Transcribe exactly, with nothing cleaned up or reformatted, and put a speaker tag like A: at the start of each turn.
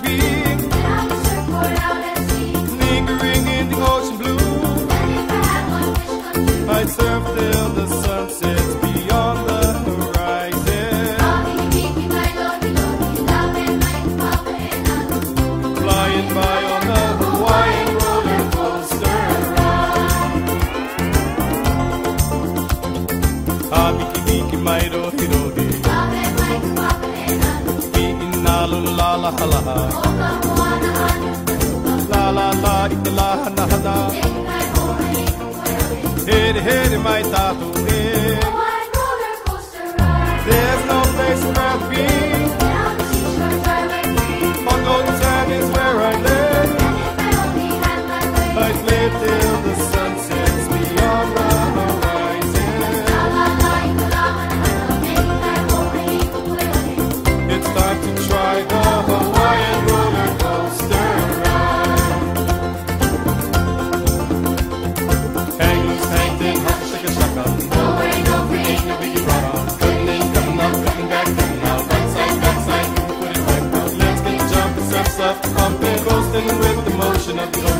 A: to be.
B: Then I will surfboard out at sea.
A: Lingering in the ocean blue.
B: And if I had one wish come true,
A: I'd surf till the sun sets beyond the horizon.
B: Bobby, Mickey, my lordy, lordy, love and Mike, Papa and Uncle.
A: Flying by on the Hawaiian roller coaster ride. Ah, Mickey, Mickey, my lordy, lordy.
B: Love and Mike, Papa and Uncle.
A: Iin na lula la ha la ha.
B: Oka, Moana, Anu, Kaluka.
A: La la la, ika la ha na ha na.
B: Take my home and make a whale.
A: Here, here, my tattoo.
B: Hawaiian roller coaster ride.
A: There's no place where I'd be.
B: Down the seashore, dry like free.
A: On golden sand is where I live.
B: And if I only had my way,
A: I'd live till the sun sets beyond the horizon.
B: la la la, ika la hana, make my home and make a whale.
A: It's time to try the Hawaiian roller coaster ride. Hang loose, hang thin, hop, shake a shaka.
B: No worry, no free, ain't no biggie problem.
A: Cutting in, cutting up, cutting back, cutting out. Right side, back side, you can put it back out. Let's get jumping, surf, surf, pumping, coasting with the motion of the